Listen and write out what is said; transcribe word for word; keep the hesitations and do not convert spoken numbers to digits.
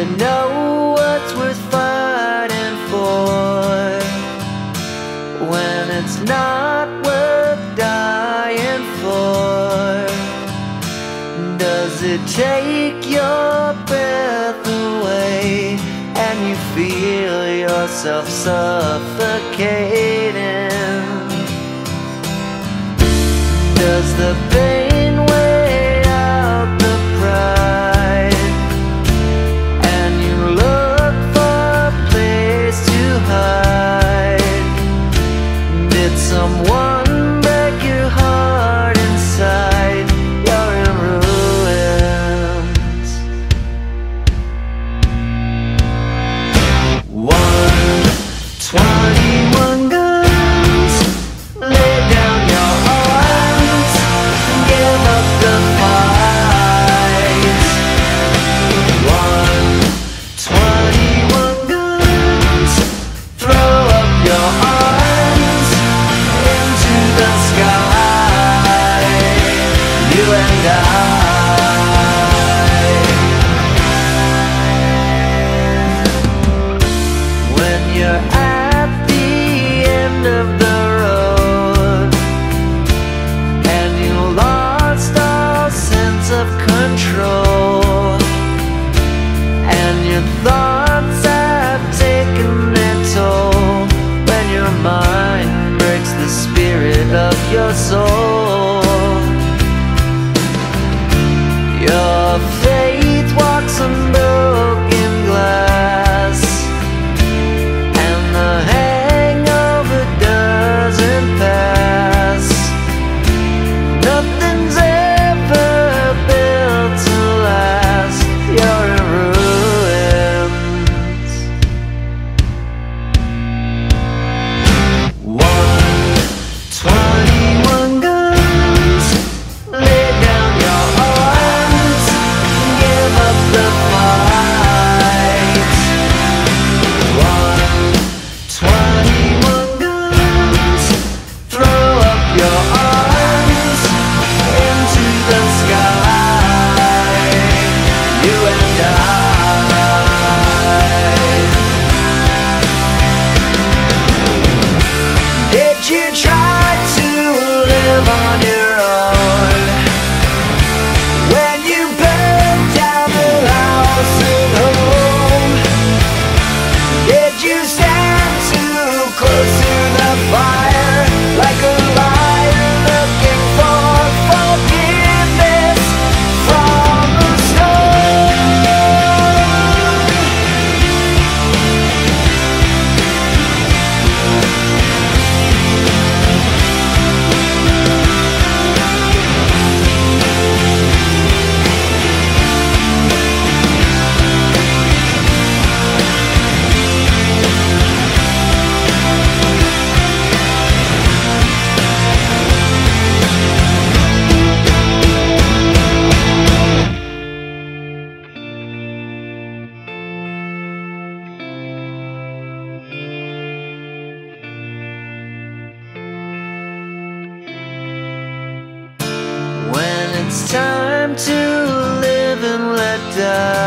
you know what's worth fighting for when it's not worth dying for? Does it take your breath away and you feel yourself suffocating? Does the pain weigh out the pride and you look for a place to hide? Did someone break your heart inside? You're in ruins. One twenty-one guns, lay down your arms, give up the fight. One twenty-one guns, throw up your arms into the sky, you and I. When you're at the end of the road and you lost all sense of control and your thoughts have taken their toll, when your mind breaks the spirit of your soul, your faith walks on broken glass and the hangover doesn't pass. Nothing's ever built to last. You're in ruins. One twenty-one guns, lay down your arms, give up the fight. One twenty-one guns, throw up your arms into the sky, you and I. Did you try to live on your own when you burned down the house at home? Did you stand too close to the fire like a liar looking for forgiveness from the stone? When it's time to live and let die,